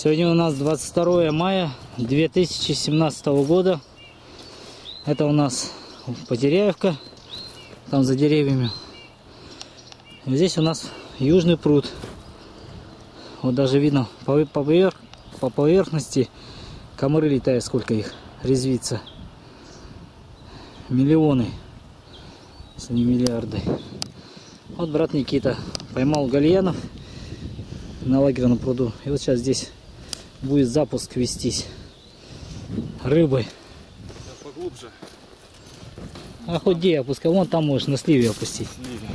Сегодня у нас 22 мая 2017 года. Это у нас Потеряевка, там за деревьями. Здесь у нас южный пруд. Вот даже видно по поверхности комары летают, сколько их резвится. Миллионы, если не миллиарды. Вот брат Никита поймал гальянов на лагерном пруду. И вот сейчас здесь будет запуск вестись рыбой. Да, поглубже. А хоть где опускай, вон там можешь на сливе опустить.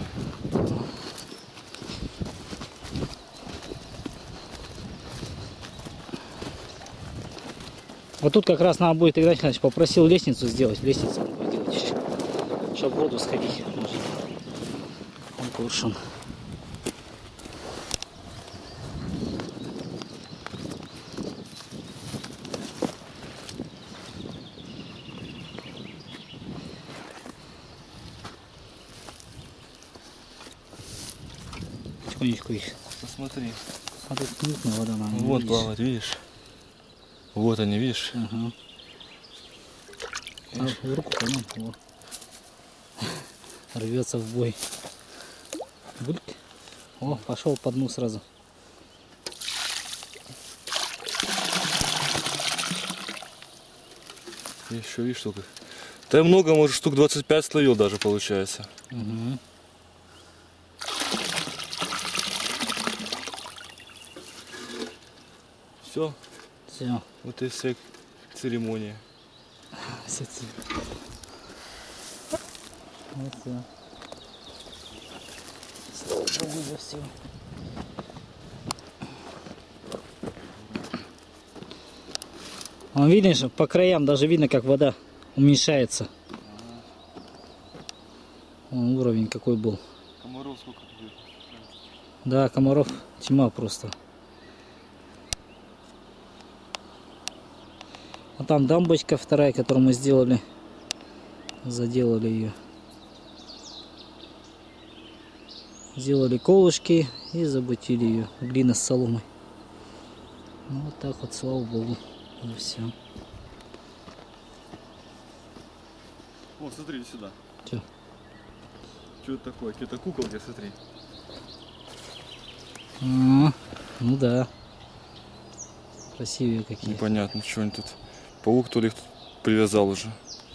Вот тут как раз надо будет, Игнатий Николаевич попросил лестницу сделать. Лестницу он будет делать еще, чтобы в воду сходить. Может. Он кувыршон. Потихонечку их. Посмотри. А тут мутная вода, наверное. Вот плавает, видишь? Вот они, видишь? Ага. А в руку поймем. Вот. Рвется в бой. Бульк. О, пошел по дну сразу. Еще, видишь, штука. Да много, может, штук 25 словил даже получается. Угу. Все. Все. Вот и вся церемония. Вот все. Слава Богу за все. Он, видишь, по краям даже видно, как вода уменьшается. Вон уровень какой был. Комаров сколько тут? Да, комаров тьма просто. А там дамбочка вторая, которую мы сделали. Заделали ее. Сделали колышки и забутили ее. Глина с соломой. Ну, вот так вот, слава Богу. И все. О, смотри сюда. Че? Что это такое? Какие-то куколки, смотри. Ну да. Красивые какие. Непонятно, что они тут. Паук то ли их тут привязал уже.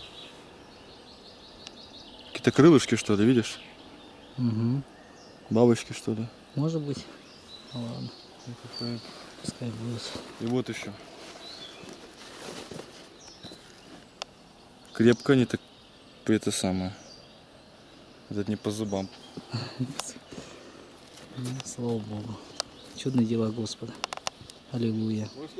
Какие-то крылышки, что ли, видишь? Угу. Бабочки, что ли? Может быть. Ну, ладно. Пускай будет. И вот еще. Крепко они так это самое. Это не по зубам. Слава Богу. Чудные дела Господа. Аллилуйя.